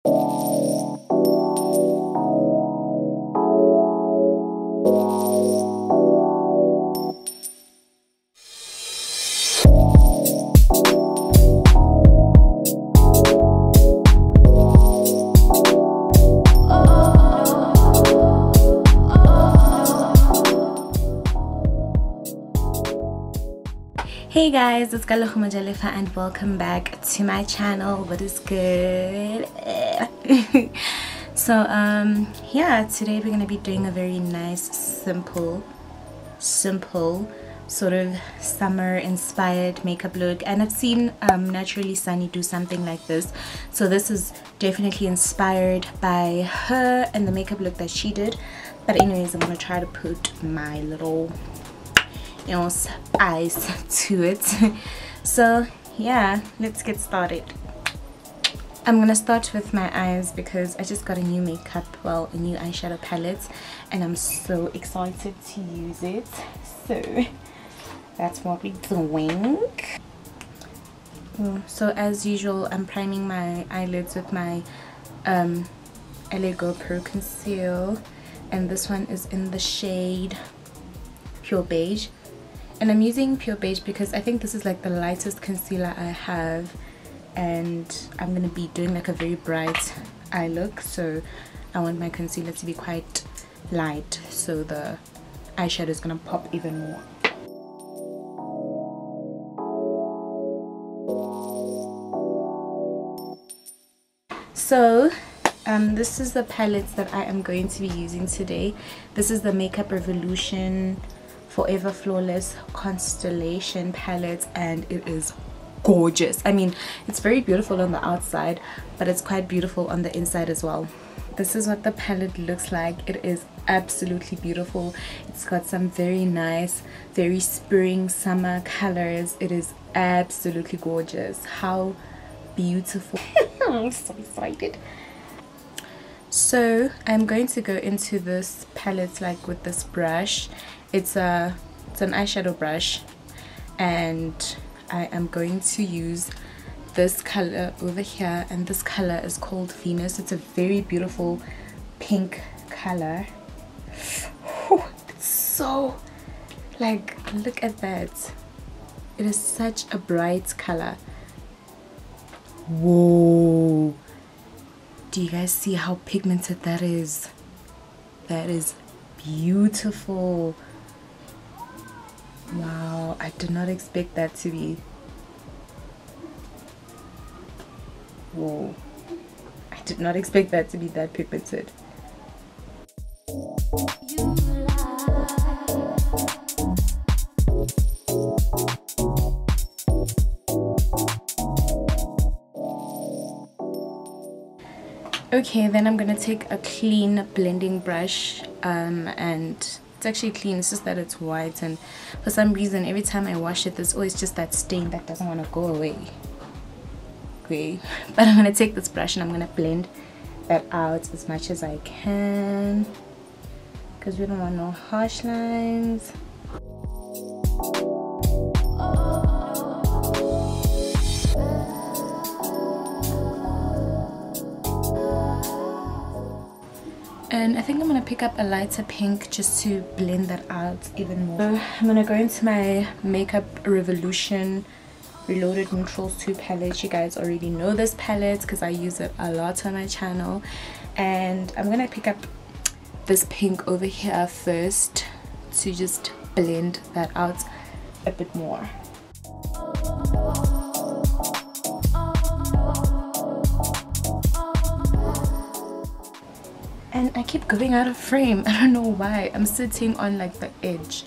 Hey guys, it's Kalogo Majalefa and welcome back to my channel. What is good? So yeah, today we're gonna be doing a very nice simple sort of summer inspired makeup look, and I've seen Naturally Sunny do something like this, so this is definitely inspired by her and the makeup look that she did. But anyways, I'm gonna try to put my little spice to it. So yeah, let's get started. I'm gonna start with my eyes because I just got a new new eyeshadow palette and I'm so excited to use it. So that's what we're doing. So as usual, I'm priming my eyelids with my LA Girl Pro Conceal, and this one is in the shade Pure Beige. And I'm using Pure Beige because I think this is like the lightest concealer I have, and I'm going to be doing like a very bright eye look, so I want my concealer to be quite light so the eyeshadow is going to pop even more. So this is the palette that I am going to be using today. This is the Makeup Revolution Forever Flawless Constellation palette, and it is gorgeous. I mean, it's very beautiful on the outside, but it's quite beautiful on the inside as well. This is what the palette looks like. It is absolutely beautiful. It's got some very nice, very spring summer colors. It is absolutely gorgeous. How beautiful. I'm so excited. So I'm going to go into this palette like with this brush. It's an eyeshadow brush, and I am going to use this color over here, and this color is called Venus. It's a very beautiful pink color. It's so, like, look at that. It is such a bright color. Whoa, do you guys see how pigmented that is? That is beautiful. Wow, I did not expect that to be. Whoa, I did not expect that to be that pigmented. Okay, then I'm gonna take a clean blending brush, and it's actually clean, it's just that it's white, and for some reason every time I wash it there's always just that stain that doesn't want to go away. Okay, but I'm gonna take this brush and I'm gonna blend that out as much as I can because we don't want no harsh lines. And I think I'm going to pick up a lighter pink just to blend that out even more. So I'm going to go into my Makeup Revolution Reloaded Neutrals 2 palette. You guys already know this palette because I use it a lot on my channel. And I'm going to pick up this pink over here first to just blend that out a bit more. And I keep going out of frame. I don't know why. I'm sitting on like the edge.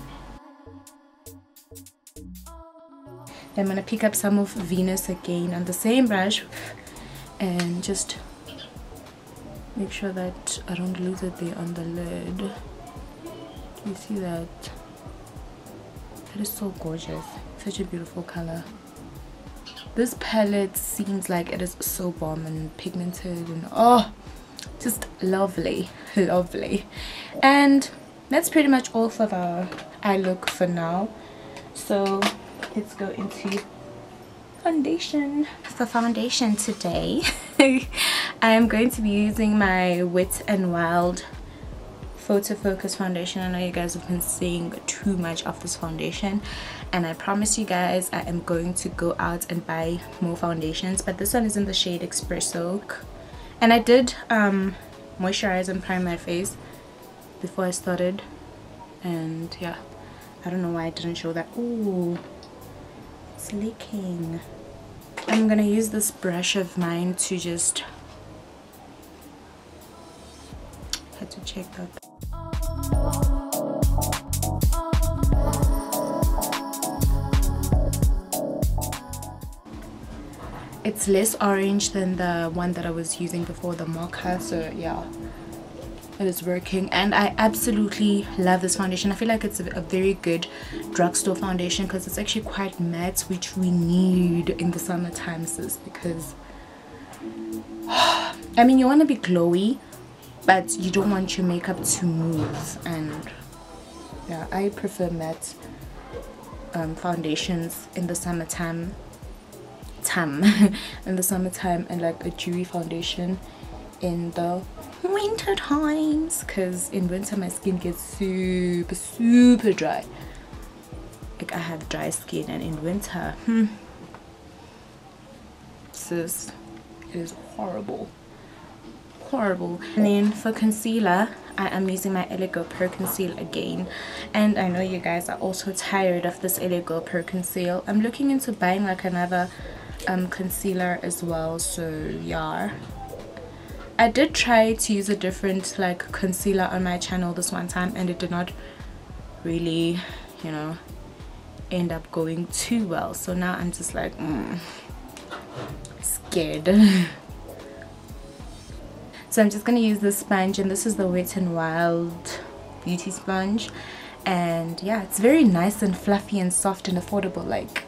Then I'm gonna pick up some of Venus again on the same brush and just make sure that I don't lose it there on the lid. You see that? That is so gorgeous. Such a beautiful color. This palette seems like it is so bomb and pigmented and oh, just lovely, lovely. And that's pretty much all for the eye look for now. So let's go into foundation. For foundation today I am going to be using my Wet n Wild Photo Focus foundation. I know you guys have been seeing too much of this foundation, and I promise you guys I am going to go out and buy more foundations, but this one is in the shade Espresso. And I did moisturize and prime my face before I started, and yeah, I don't know why I didn't show that. Ooh, it's leaking. I'm gonna use this brush of mine to just had to check that. It's less orange than the one that I was using before, the mocha, so yeah, it is working. And I absolutely love this foundation. I feel like it's a very good drugstore foundation because it's actually quite matte, which we need in the summer times, because I mean, you want to be glowy, but you don't want your makeup to move. And yeah, I prefer matte foundations in the summertime in the summertime, and like a dewy foundation in the winter times, because in winter my skin gets super dry. Like, I have dry skin, and in winter sis, it is horrible. And then for concealer, I am using my LA Girl Pro Conceal again, and I know you guys are also tired of this LA Girl Pro Conceal. I'm looking into buying like another concealer as well, so yeah. I did try to use a different like concealer on my channel this one time, and it did not really, you know, end up going too well, so now I'm just like scared. So I'm just gonna use this sponge, and this is the Wet n Wild beauty sponge, and yeah, it's very nice and fluffy and soft and affordable, like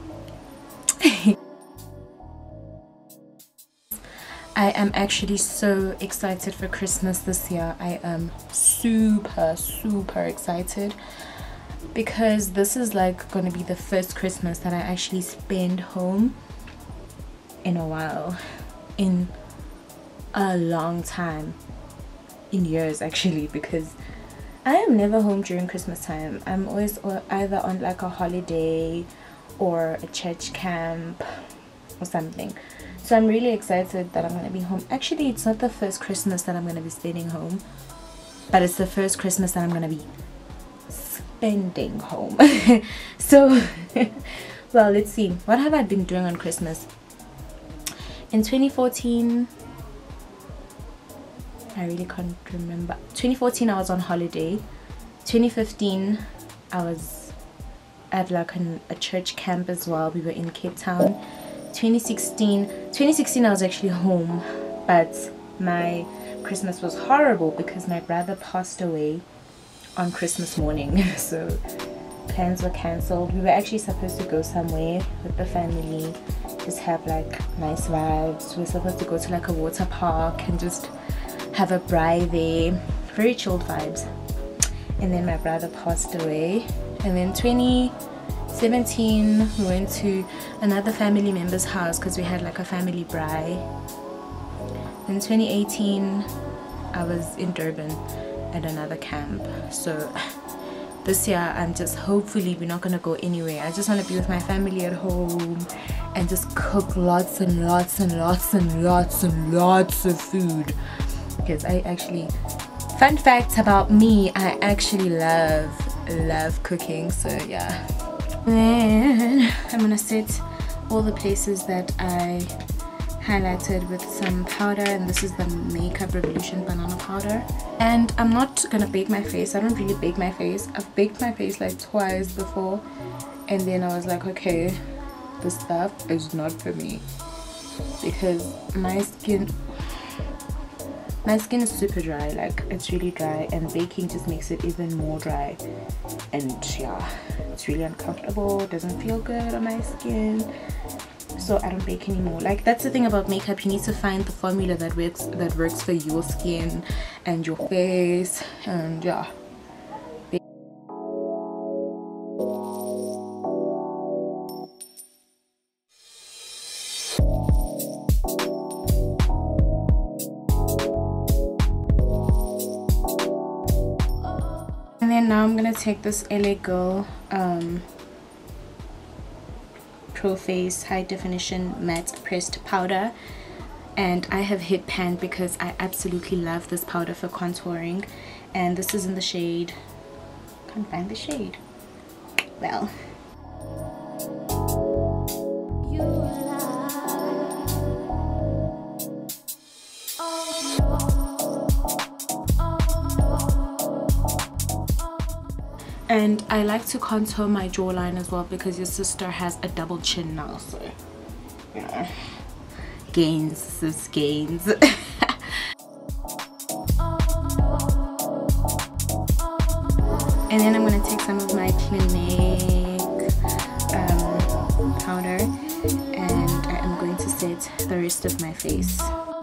I am actually so excited for Christmas this year. I am super excited, because this is like gonna be the first Christmas that I actually spend home in a while, in a long time, in years actually, because I am never home during Christmas time. I'm always either on like a holiday or a church camp or something. So I'm really excited that I'm going to be home. Actually, it's not the first Christmas that I'm going to be spending home, but it's the first Christmas that I'm going to be spending home. So well, let's see, what have I been doing on Christmas? In 2014, I really can't remember. 2014 I was on holiday. 2015 I was at like a church camp as well. We were in Cape Town. 2016 I was actually home, but my Christmas was horrible because my brother passed away on Christmas morning. So plans were cancelled. We were actually supposed to go somewhere with the family, just have like nice vibes. We were supposed to go to like a water park and just have a braai there, very chilled vibes. And then my brother passed away, and then 2017 we went to another family member's house because we had like a family braai. In 2018 I was in Durban at another camp. So this year I'm just, hopefully we're not gonna go anywhere. I just want to be with my family at home and just cook lots and lots and lots and lots and lots of food, because I actually, fun fact about me, I actually love cooking. So yeah. Then I'm gonna set all the places that I highlighted with some powder, and this is the Makeup Revolution banana powder. And I'm not gonna bake my face. I don't really bake my face. I've baked my face like twice before, and then I was like, okay, this stuff is not for me, because my skin is super dry. Like, it's really dry, and baking just makes it even more dry, and yeah, it's really uncomfortable. It doesn't feel good on my skin, so I don't bake anymore. Like, that's the thing about makeup, you need to find the formula that works for your skin and your face, and yeah. now I'm gonna take this LA Girl Pro Face High Definition Matte Pressed Powder, and I have hit pan because I absolutely love this powder for contouring, and this is in the shade, can't find the shade, well, and I like to contour my jawline as well because your sister has a double chin now, so you know, gains sis, gains. And then I'm gonna take some of my Clinique powder, and I am going to set the rest of my face.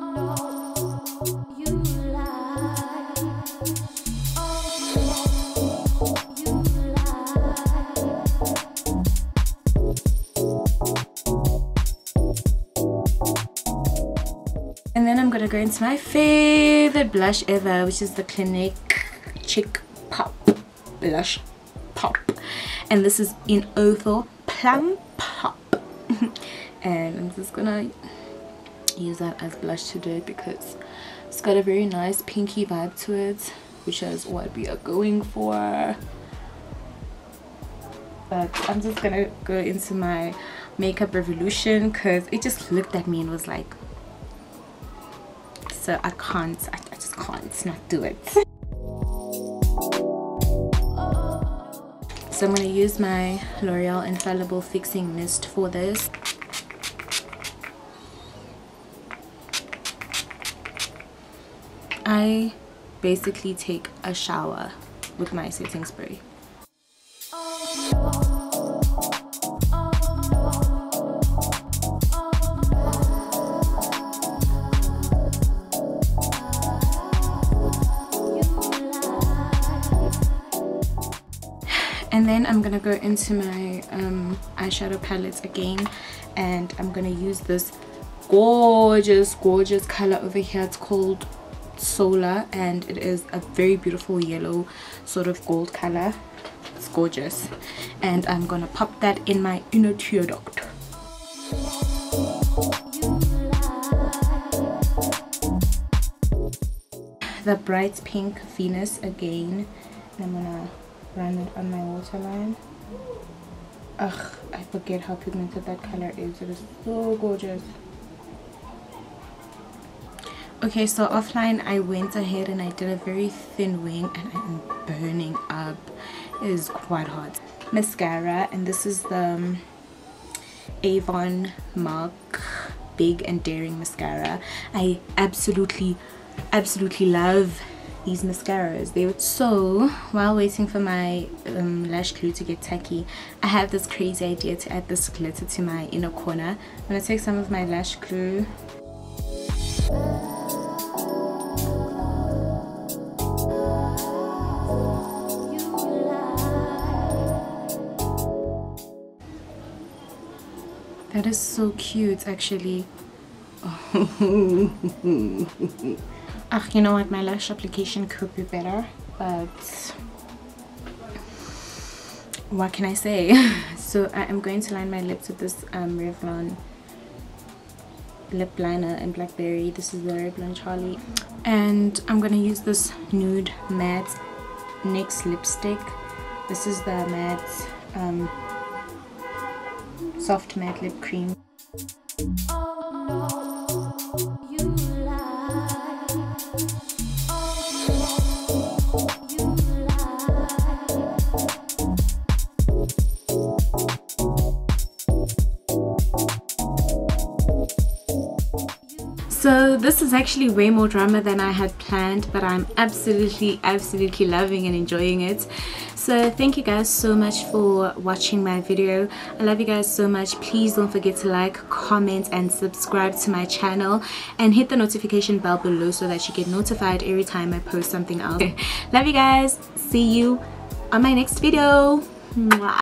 And then I'm gonna go into my favorite blush ever, which is the Clinique Chick Pop Blush Pop, and this is in Othel Plum Pop. And I'm just gonna use that as blush today because it's got a very nice pinky vibe to it, which is what we are going for. But I'm just gonna go into my Makeup Revolution because it just looked at me and was like, so I just can't not do it. So I'm going to use my L'Oreal Infallible Fixing Mist for this. I basically take a shower with my setting spray. And then I'm gonna go into my eyeshadow palettes again, and I'm gonna use this gorgeous color over here. It's called Solar, and it is a very beautiful yellow sort of gold color. It's gorgeous, and I'm gonna pop that in my inner tear duct. The bright pink Venus again, and I'm gonna run it on my waterline. Ugh, I forget how pigmented that color is. It is so gorgeous. Okay, so offline I went ahead and I did a very thin wing, and I am burning up. It is quite hot. Mascara, and this is the Avon Mark Big and Daring Mascara. I absolutely love these mascaras. So while waiting for my lash glue to get tacky, I have this crazy idea to add this glitter to my inner corner. I'm gonna take some of my lash glue, that is so cute actually. You know what, my lash application could be better, but what can I say? So I am going to line my lips with this Revlon lip liner in Blackberry. This is the Revlon Charlie, and I'm going to use this nude matte NYX lipstick. This is the matte soft matte lip cream. So this is actually way more drama than I had planned, but I'm absolutely loving and enjoying it. So thank you guys so much for watching my video. I love you guys so much. Please don't forget to like, comment and subscribe to my channel, and hit the notification bell below so that you get notified every time I post something else. Love you guys. See you on my next video. Mwah.